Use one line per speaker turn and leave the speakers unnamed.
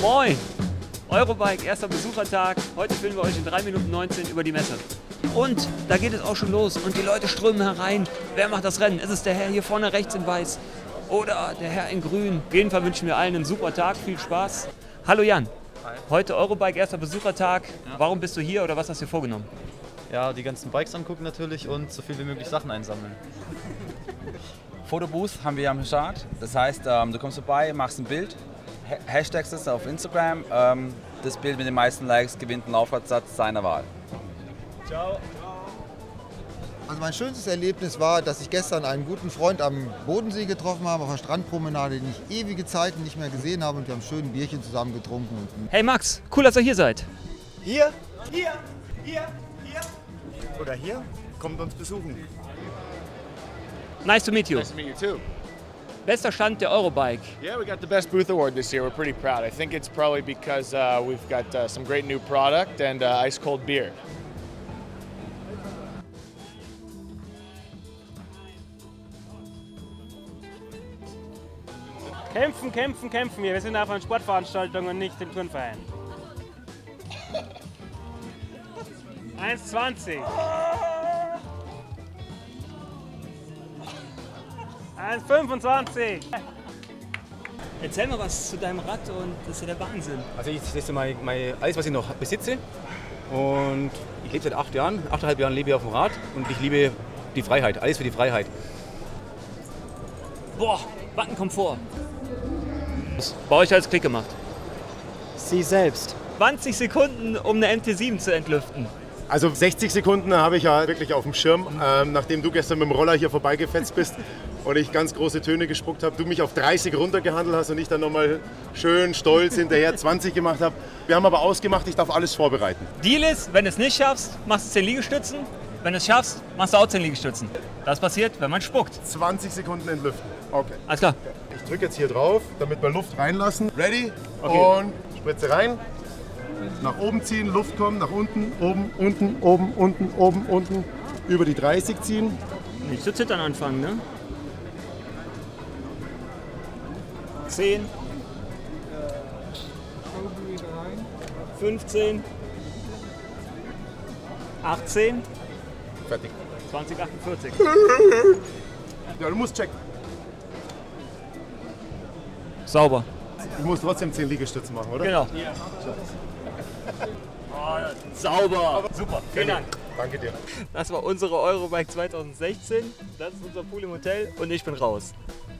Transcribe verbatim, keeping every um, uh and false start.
Moin! Eurobike, erster Besuchertag. Heute filmen wir euch in drei Minuten neunzehn über die Messe. Und da geht es auch schon los und die Leute strömen herein. Wer macht das Rennen? Ist es der Herr hier vorne rechts in weiß oder der Herr in grün? Auf jeden Fall wünschen wir allen einen super Tag, viel Spaß. Hallo Jan,
Hi.
Heute Eurobike, erster Besuchertag. Ja. Warum bist du hier oder was hast du dir vorgenommen?
Ja, die ganzen Bikes angucken natürlich und so viel wie möglich Sachen einsammeln.
Fotobooth haben wir am Start. Das heißt, ähm, du kommst vorbei, machst ein Bild, ha hashtagst es auf Instagram. Ähm, das Bild mit den meisten Likes gewinnt einen Laufplatzsatz seiner Wahl.
Ciao.
Also mein schönstes Erlebnis war, dass ich gestern einen guten Freund am Bodensee getroffen habe, auf der Strandpromenade, den ich ewige Zeiten nicht mehr gesehen habe, und wir haben schön ein Bierchen zusammen getrunken.
Hey Max, cool, dass ihr hier seid.
Hier, hier, hier, hier oder hier, kommt uns besuchen.
Nice to meet you.
Nice to meet you too.
Bester Stand der Eurobike.
Yeah, we got the best booth award this year. We're pretty proud. I think it's probably because uh, we've got uh, some great new product and uh, ice cold beer.
Kämpfen, kämpfen, kämpfen wir. Wir sind auf einer Sportveranstaltung und nicht im Turnverein. eins zwanzig. eins fünfundzwanzig.
Erzähl mal was zu deinem Rad und das ist ja der Wahnsinn.
Also ich, das ist mein, mein, alles, was ich noch besitze, und ich lebe seit acht Jahren, achteinhalb Jahren lebe ich auf dem Rad und ich liebe die Freiheit, alles für die Freiheit.
Boah, Wattenkomfort. Bei euch als Klick gemacht.
Sie selbst.
zwanzig Sekunden, um eine M T sieben zu entlüften.
Also sechzig Sekunden habe ich ja wirklich auf dem Schirm, ähm, nachdem du gestern mit dem Roller hier vorbeigefetzt bist und ich ganz große Töne gespuckt habe, du mich auf dreißig runtergehandelt hast und ich dann nochmal schön stolz hinterher zwanzig gemacht habe. Wir haben aber ausgemacht, ich darf alles vorbereiten.
Deal ist, wenn du es nicht schaffst, machst du zehn Liegestützen. Wenn du es schaffst, machst du auch zehn Liegestützen. Das passiert, wenn man spuckt.
zwanzig Sekunden entlüften. Okay.
Alles klar.
Ich drücke jetzt hier drauf, damit wir Luft reinlassen. Ready?
Okay.
Und Spritze rein. Nach oben ziehen, Luft kommen, nach unten, oben, unten, oben, unten, oben, unten. Über die dreißig ziehen.
Nicht zu zittern anfangen, ne? zehn. fünfzehn. achtzehn.
Fertig.
zwanzig achtundvierzig.
Ja, du musst checken.
Sauber.
Ich muss trotzdem zehn Liegestütze machen, oder?
Genau. Oh, sauber. Super. Vielen Dank.
Danke dir.
Das war unsere Eurobike zweitausendsechzehn. Das ist unser Pool im Hotel und ich bin raus.